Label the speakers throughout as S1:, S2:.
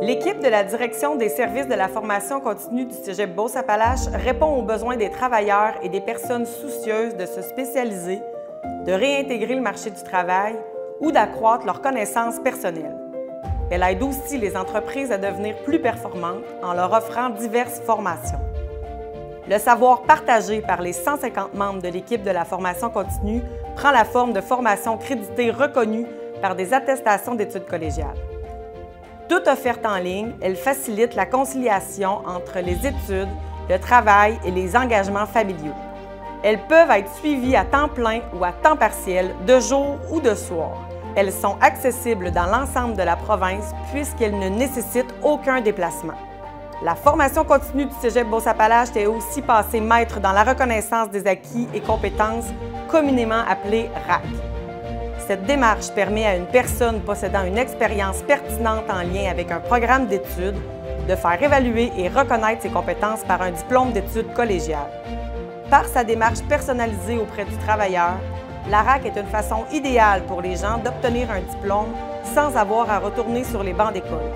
S1: L'équipe de la Direction des services de la formation continue du Cégep Beauce-Appalaches répond aux besoins des travailleurs et des personnes soucieuses de se spécialiser, de réintégrer le marché du travail ou d'accroître leurs connaissances personnelles. Elle aide aussi les entreprises à devenir plus performantes en leur offrant diverses formations. Le savoir partagé par les 150 membres de l'équipe de la formation continue prend la forme de formations créditées reconnues par des attestations d'études collégiales. Toute offerte en ligne, elle facilite la conciliation entre les études, le travail et les engagements familiaux. Elles peuvent être suivies à temps plein ou à temps partiel, de jour ou de soir. Elles sont accessibles dans l'ensemble de la province puisqu'elles ne nécessitent aucun déplacement. La formation continue du Cégep Beauce-Appalaches est aussi passée maître dans la reconnaissance des acquis et compétences, communément appelée RAC. Cette démarche permet à une personne possédant une expérience pertinente en lien avec un programme d'études de faire évaluer et reconnaître ses compétences par un diplôme d'études collégiales. Par sa démarche personnalisée auprès du travailleur, la RAC est une façon idéale pour les gens d'obtenir un diplôme sans avoir à retourner sur les bancs d'école.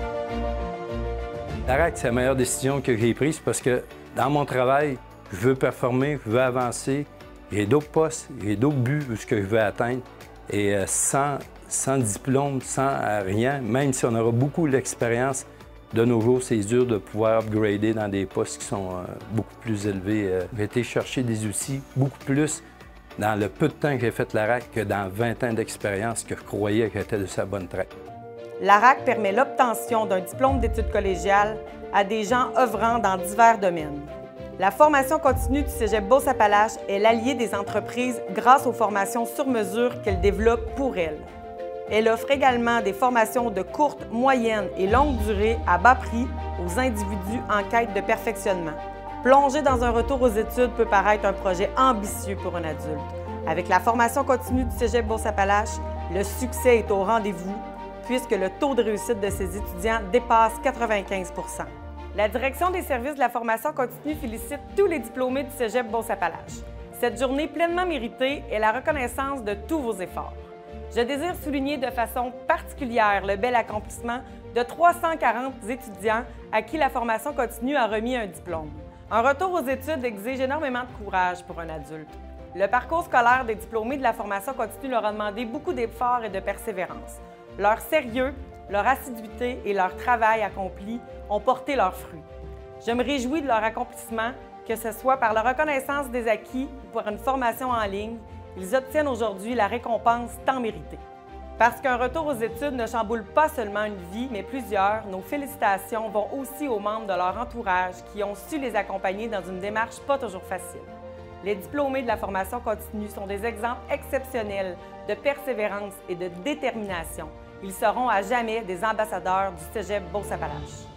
S2: La RAC, c'est la meilleure décision que j'ai prise parce que dans mon travail, je veux performer, je veux avancer, j'ai d'autres postes, j'ai d'autres buts que je veux atteindre. Et sans diplôme, sans rien, même si on aura beaucoup d'expérience, de nos jours, c'est dur de pouvoir upgrader dans des postes qui sont beaucoup plus élevés. J'ai été chercher des outils beaucoup plus dans le peu de temps que j'ai fait la RAC que dans 20 ans d'expérience que je croyais que j'étais de sa bonne traque.
S1: La RAC permet l'obtention d'un diplôme d'études collégiales à des gens œuvrant dans divers domaines. La formation continue du Cégep Beauce-Appalaches est l'allié des entreprises grâce aux formations sur mesure qu'elle développe pour elles. Elle offre également des formations de courte, moyenne et longue durée à bas prix aux individus en quête de perfectionnement. Plonger dans un retour aux études peut paraître un projet ambitieux pour un adulte. Avec la formation continue du Cégep Beauce-Appalaches, le succès est au rendez-vous puisque le taux de réussite de ses étudiants dépasse 95 %. La Direction des services de la formation continue félicite tous les diplômés du Cégep Beauce-Appalaches. Cette journée pleinement méritée est la reconnaissance de tous vos efforts. Je désire souligner de façon particulière le bel accomplissement de 340 étudiants à qui la formation continue a remis un diplôme. Un retour aux études exige énormément de courage pour un adulte. Le parcours scolaire des diplômés de la formation continue leur a demandé beaucoup d'efforts et de persévérance. Leur sérieux, leur assiduité et leur travail accompli ont porté leurs fruits. Je me réjouis de leur accomplissement, que ce soit par la reconnaissance des acquis ou par une formation en ligne. Ils obtiennent aujourd'hui la récompense tant méritée. Parce qu'un retour aux études ne chamboule pas seulement une vie, mais plusieurs, nos félicitations vont aussi aux membres de leur entourage qui ont su les accompagner dans une démarche pas toujours facile. Les diplômés de la formation continue sont des exemples exceptionnels de persévérance et de détermination. Ils seront à jamais des ambassadeurs du Cégep Beauce-Appalaches.